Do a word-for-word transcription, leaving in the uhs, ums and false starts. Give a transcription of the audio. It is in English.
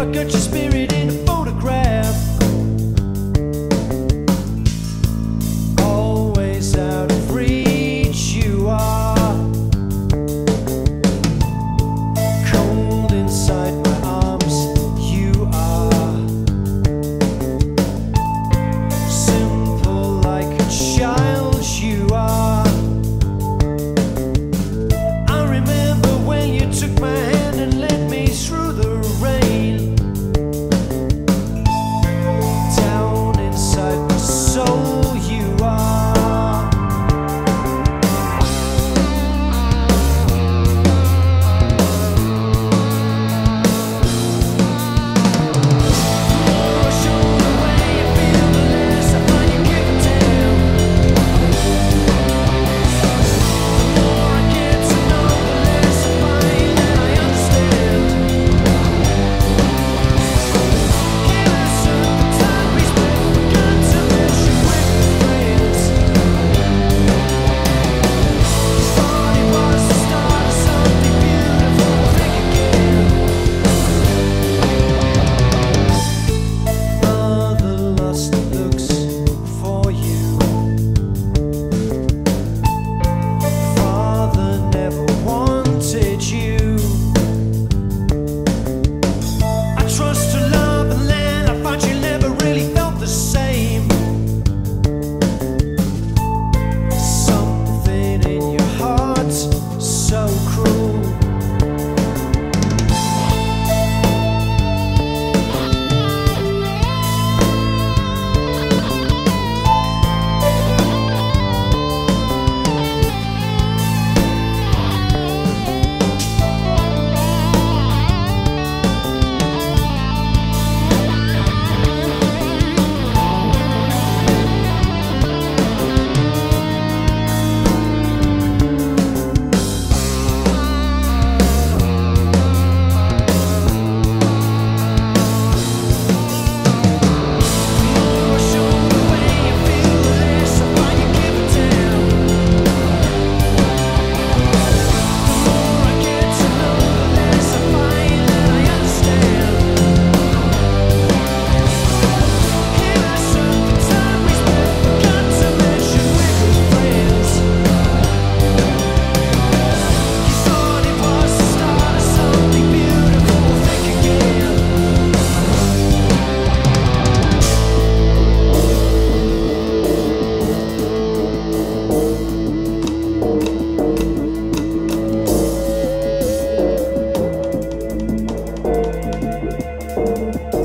I got your spirit in a photograph. Always out of reach you are. Cold inside my arms you are. Simple like a child you are. I remember when you took my hand and led me through the rain. Down inside my soul you are. The more I show the way you feel, the less I find you give a damn. The more I get to know, the less I find that I understand. Here I serve the time we spent, forgot to mention with friends. Thought it was the start of something beautiful, think again. Mother lost looks for you. Father never wanted you. I trust to love and land. I find you never really felt the same. Something in your heart so cruel. Thank you.